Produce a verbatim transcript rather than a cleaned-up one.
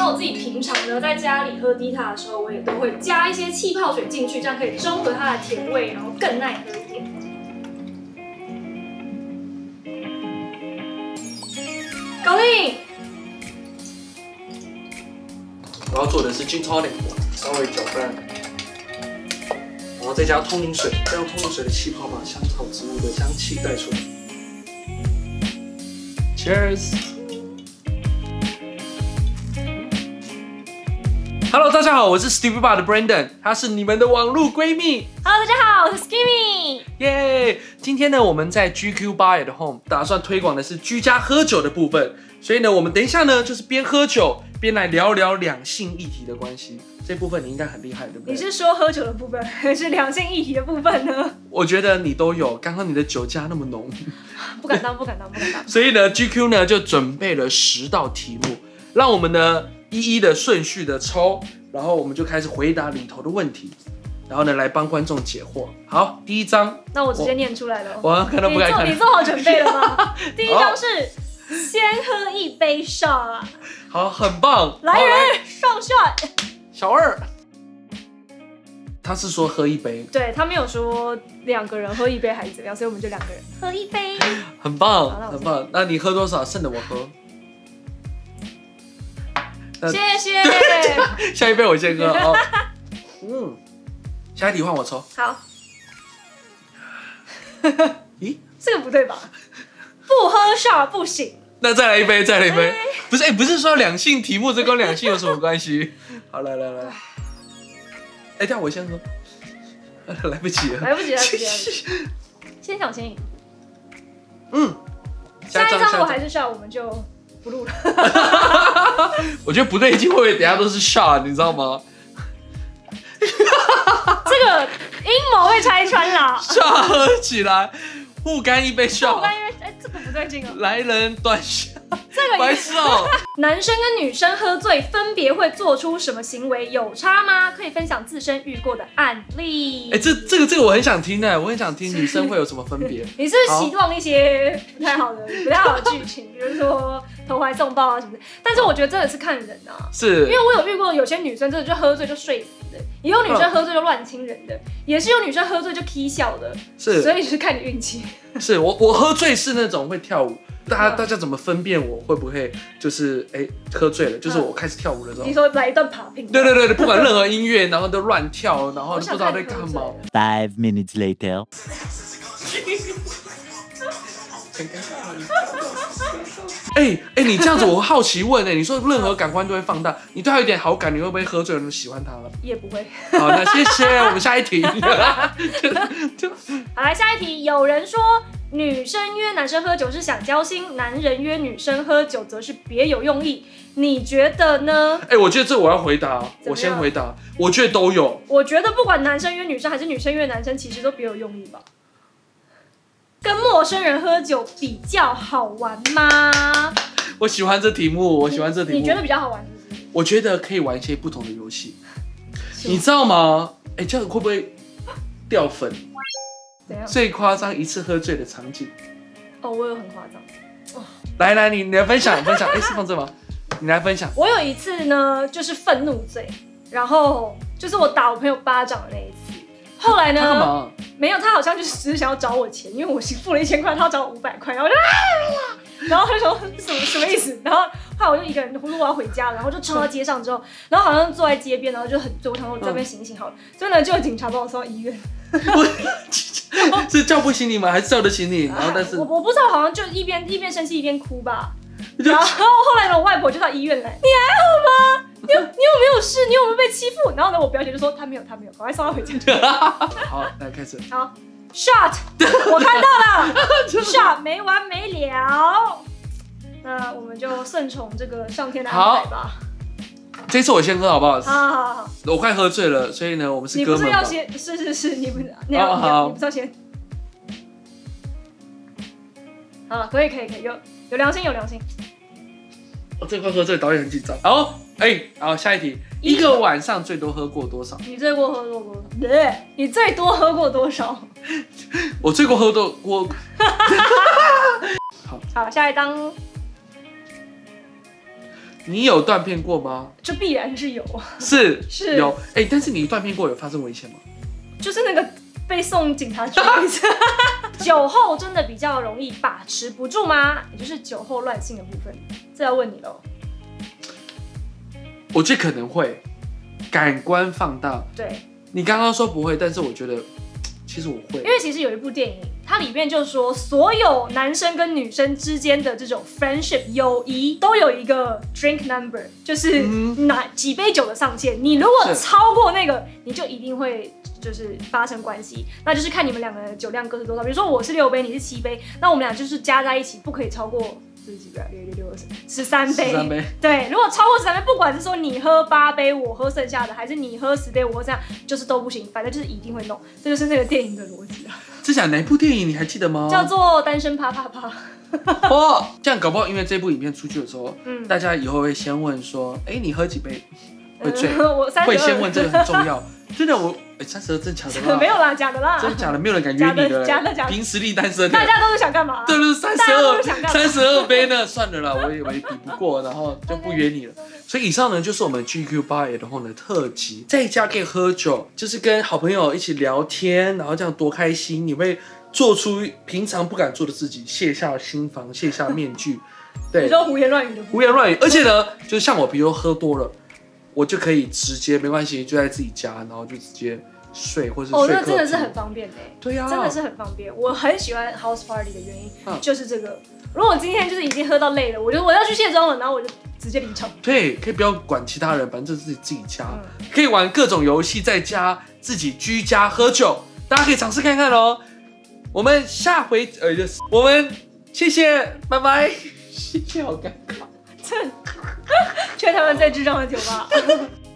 我自己平常呢在家里喝低塔的时候，我也都会加一些气泡水进去，这样可以中和它的甜味，然后更耐喝一点。搞定。 我要做的是 gin tonic， 稍微搅拌，然后再加通灵水，再用通灵水的气泡把香草植物的香气带出来。Cheers！Hello， 大家好，我是 Stevie Bar 的 Brandon， 她是你们的网络闺蜜。 Hello， 大家好，我是 Skimmy。 耶！ Yeah, 今天呢，我们在 G Q Bar at Home 打算推广的是居家喝酒的部分，所以呢，我们等一下呢，就是边喝酒边来聊聊两性议题的关系。这部分你应该很厉害，对不对？ 你是说喝酒的部分，还是两性议题的部分呢？ 我觉得你都有。刚刚你的酒驾那么浓， 不敢当，不敢当，不敢当。 所以呢 ，G Q 呢就准备了十道题目，让我们呢一一的顺序的抽，然后我们就开始回答里头的问题，然后呢来帮观众解惑。好，第一章， 那我直接念出来了。 我看都不敢看。 你做，你做好准备了吗？第一章是先喝一杯 shot。 好，很棒。 来人，上 shot。 小二，他是说喝一杯， 对他没有说两个人喝一杯还是怎么样，所以我们就两个人喝一杯， 很棒，很棒。那你喝多少？剩的我喝。 谢谢。 下一杯我先喝哦。嗯，下一题换我抽。 好。 咦， 这个不对吧？不喝 shot 不行。 那再来一杯，再来一杯。不是，哎、欸，不是说两性题目，这跟两性有什么关系？好，来来来。哎、欸，这样我先喝。来不及了， 来不及，来不及，来不及。先抢先赢。 嗯。 下一张我还是 shot， 我们就不录了。 我觉得不对劲，会不会等一下都是 shot， 你知道吗？ 这个阴谋被拆穿了。 shot 喝起来，互干一杯 shot。 互干一杯，哎，这个不对劲哦。 来人断下。 这个白痴哦！ 男生跟女生喝醉分别会做出什么行为？有差吗？可以分享自身遇过的案例。 哎、欸，这这个这个我很想听哎，我很想听女生会有什么分别。 你是不是希望一些不太好的、不太好的剧情，比如说投怀送抱啊什么的？但是我觉得真的是看人啊， 是因为我有遇过有些女生真的就喝醉就睡死的，也有女生喝醉就乱亲人的，也是有女生喝醉就 k 笑的， 是， 所以就是看你运气。 是我我喝醉是那种会跳舞。大家大家怎么分辨我会不会就是哎、欸、喝醉了？就是我开始跳舞的时候， 你说来一段 popping， 对对对对，不管任何音乐，然后都乱跳，然后不知道在干嘛。 Five minutes later， 哎哎、欸欸，你这样子我好奇问哎、欸，你说任何感官都会放大，你对他有点好感，你会不会喝醉了就喜欢他了？ 也不会。 好，那谢谢，我们下一题。 好，来下一题，有人说。女生约男生喝酒是想交心，男人约女生喝酒则是别有用意，你觉得呢？ 哎、欸，我觉得这我要回答，我先回答，我觉得都有。 我觉得不管男生约女生还是女生约男生，其实都别有用意吧。跟陌生人喝酒比较好玩吗？ 我喜欢这题目，我喜欢这题目。 你, 你觉得比较好玩是不是？ 我觉得可以玩一些不同的游戏，你知道吗？哎、欸，这样会不会掉粉？最夸张一次喝醉的场景哦，我有很夸張哦。 来来，你你来分享分享，哎、欸，是放这吗？你来分享。 我有一次呢，就是愤怒醉，然后就是我打我朋友巴掌的那一次。后来呢， 他干嘛？ 没有，他好像就是只是想要找我钱，因为我付了一千块，他要找我五百块，然后我就啊，然后他就说什么什么意思？然后后来我就一个人路要回家了，然后就冲到街上之后，然后好像坐在街边，然后就很醉，我想说我这边醒醒好了，所以呢，就有警察帮我送到医院。 是叫不醒你吗？还是叫得醒你？然后但是我我不知道，好像就一边一边生气一边哭吧。然后后来呢，我外婆就到医院来，你还好吗？你有你有没有事？你有没有被欺负？然后呢，我表姐就说她没有，她没有，赶快送她回家。 好，来开始。 好 ，shot， 我看到了，shot 没完没了。那我们就顺从这个上天的安排吧。 这次我先喝好不好？ 好好好好。 我快喝醉了，所以呢，我们是哥们。 你不是要先？是是是，你不你要、哦、你不是要先？好，可以可以可以，有有良心有良心。 我这块喝醉，导演很紧张。好，哎、欸，好，下一题，一个晚上最多喝过多少？ 你最多喝过多少？对，你最多喝过多少？ 我最多喝多我。好， 好，下一张。 你有断片过吗？ 这必然是有， 是是有，哎、欸，但是你断片过有发生危险吗？ 就是那个被送警察局一次。酒后真的比较容易把持不住吗？也就是酒后乱性的部分，这要问你喽。 我觉得可能会，感官放大。 对， 你刚刚说不会，但是我觉得其实我会， 因为其实有一部电影，它里面就说，所有男生跟女生之间的这种 friendship 友谊都有一个 drink number， 就是哪几杯酒的上限。你如果超过那个，你就一定会就是发生关系，那就是看你们两个人的酒量各是多少。比如说我是六杯，你是七杯，那我们俩就是加在一起不可以超过。这是几杯？六六六二十，十三杯。 十三杯。 对，如果超过十三杯，不管是说你喝八杯，我喝剩下的，还是你喝十杯，我喝剩下，就是都不行，反正就是一定会弄。这就是那个电影的逻辑啊。 这讲哪部电影你还记得吗？ 叫做《单身啪啪啪》。 哦，这样搞不好因为这部影片出去的时候， 嗯， 大家以后会先问说，哎、欸，你喝几杯会醉？ 嗯、我三十二。 会先问这个很重要。真的我。哎，三十二真假的啦？ 没有啦，假的啦。 真假的，没有人敢约你的。 假的假的。 凭实力单身。 大家都是想干嘛？ 对对，三十二，三十二杯呢，算了啦，我以为比不过，然后就不约你了。所以以上呢，就是我们 G Q 八 然后呢特辑，在家可以喝酒，就是跟好朋友一起聊天，然后这样多开心。你会做出平常不敢做的自己，卸下心防，卸下面具。对。 你说胡言乱语的。 胡言乱语，而且呢，就是像我，比如喝多了，我就可以直接没关系，就在自己家，然后就直接。睡或是睡哦，那真的是很方便的。 对呀、啊， 真的是很方便。我很喜欢 house party 的原因、嗯、就是这个。如果今天就是已经喝到累了，我就我要去卸妆了，然后我就直接离场。 对，可以不要管其他人，反正这是自己自己家、嗯，可以玩各种游戏，在家自己居家喝酒，大家可以尝试看看哦。我们下回呃，我们谢谢，拜拜。谢谢，好尴尬， 这全台湾最智障的酒吧。